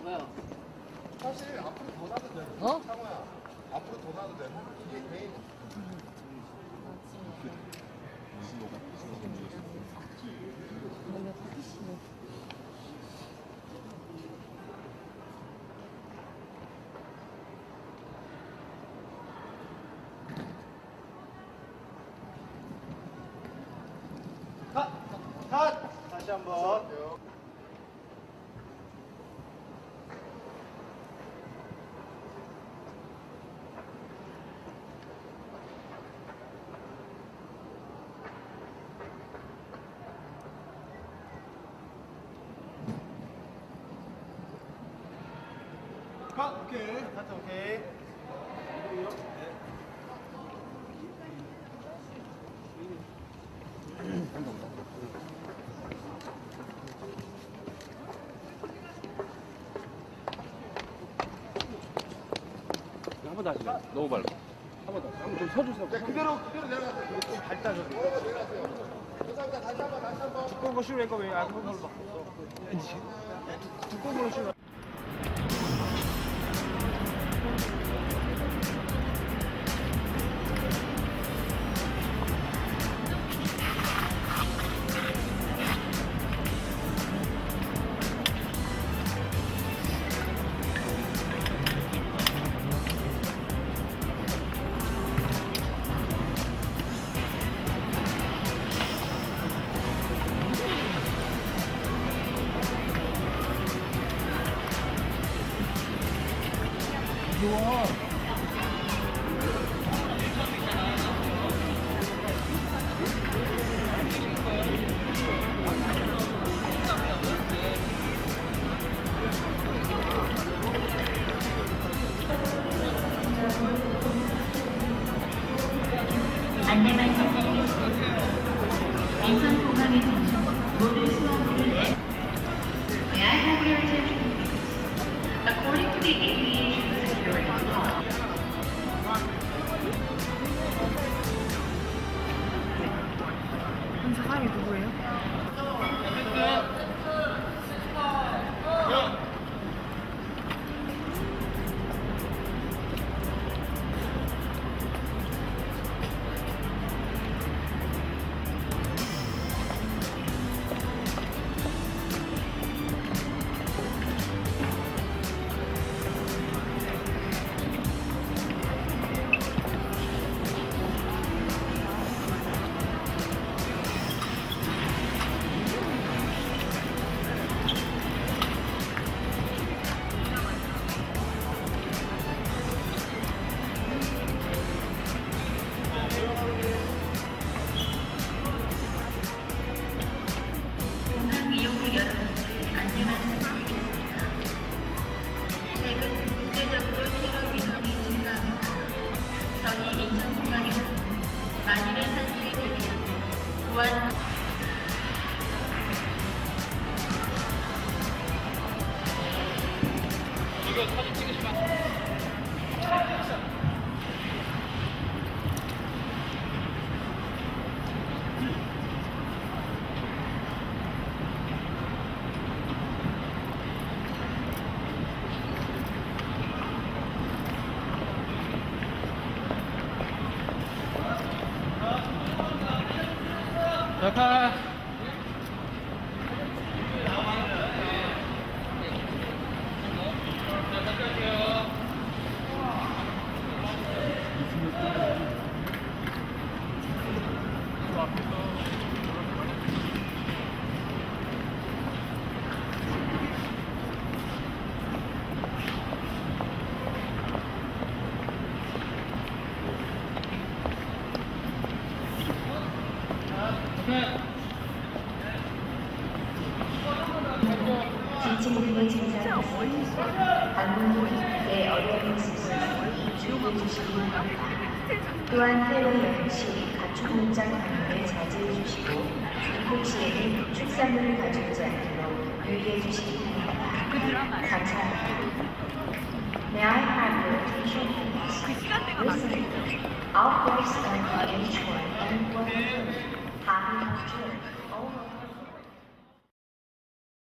왜요? 사실 앞으로 더 놔도 돼. 어? 상호야. 앞으로 더 놔도 돼. 이게 개인. 컷! 다시 한번. 컷! 오케이. 컷 오케이. 한 번 더 하시죠. 너무 빨라. 한 번 더. 한번 좀 서주세요. 그대로 내려가세요. 좀 발달 좀. 내려가세요. 감사합니다. 다시 한번. 두꺼운 거 씌우는 거 왜 안 그런 걸로 바꿨어? 두꺼운 걸로 씌우는 좋아. 안내만 부탁드리겠습니다. 인천 공항에 도착 모든 수화물을 May I have your attention, please? According to the aviation security law, 이 사람이 누구예요? 공항 이용객 여러분들 안내만 부탁드리겠습니다. 최근 국제적으로 테러 위험이 증가합니다. 저희 인천공항에서 만일의 사실에 대비하여 보안 이거 사진 찍으시면 자, 지침등을 제작했습니다. 방문객의 어려움이 있을 수 있으니 주의해 주시기 바랍니다. 또한 해외 여행 시 가축 목장 방문을 자제해 주시고 입국 시에는 축산물을 가져오지 않도록 유의해 주시기 바랍니다. 감사합니다. May I have your attention, please? Listen. All flights on MH1 and 100 have been